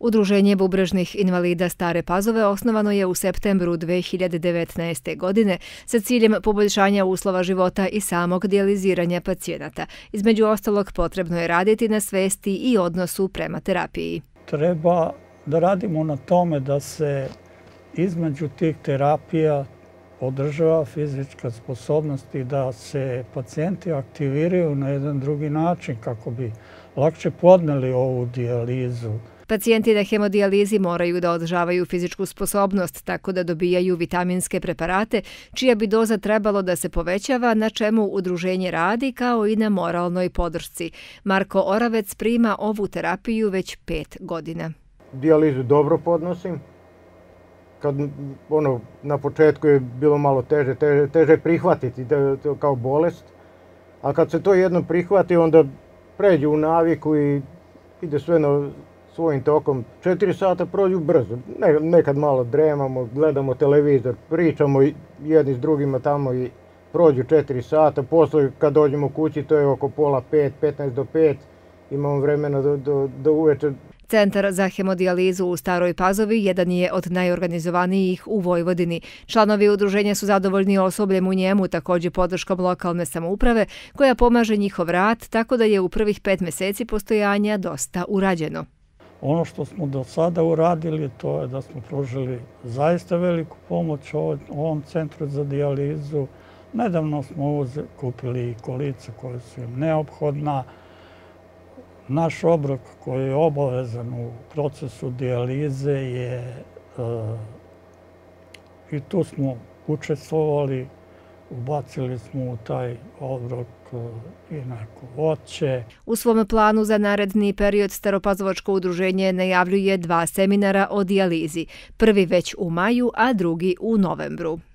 Udruženje bubrežnih invalida Stare Pazove osnovano je u septembru 2019. godine sa ciljem poboljšanja uslova života i samog dijaliziranja pacijenata. Između ostalog, potrebno je raditi na svesti i odnosu prema terapiji. Treba da radimo na tome da se između tih terapija održava fizička sposobnost i da se pacijenti aktiviraju na jedan drugi način kako bi lakše podneli ovu dijalizu. Pacijenti na hemodijalizi moraju da održavaju fizičku sposobnost tako da dobijaju vitaminske preparate, čija bi doza trebalo da se povećava, na čemu udruženje radi, kao i na moralnoj podršci. Marko Oravec prima ovu terapiju već 5 godina. Dijalizu dobro podnosim. Na početku je bilo malo teže prihvatiti to kao bolest, a kad se to jedno prihvati, onda pređe u naviku i ide sve svojim tokom. 4 sata prođu brzo. Nekad malo dremamo, gledamo televizor, pričamo jedni s drugima tamo i prođu 4 sata. Posle kad dođemo kući, to je oko pola 5, 15 do 5. Imamo vremena do uveče. Centar za hemodijalizu u Staroj Pazovi jedan je od najorganizovanijih u Vojvodini. Članovi udruženja su zadovoljni osobljem u njemu, također podrškom lokalne samouprave, koja pomaže njihov rad, tako da je u prvih 5 mjeseci postojanja dosta urađeno. Ono što smo do sada uradili, to je da smo pružili zaista veliku pomoć ovom centru za dijalizu. Nedavno smo kupili i kolica koja su im neophodna. Naš obrok koji je obavezan u procesu dijalize je i tu smo učestvovali, ubacili smo u taj obrok i neko voće. U svom planu za naredni period Staropazovačko udruženje najavljuje 2 seminara o dijalizi. Prvi već u maju, a drugi u novembru.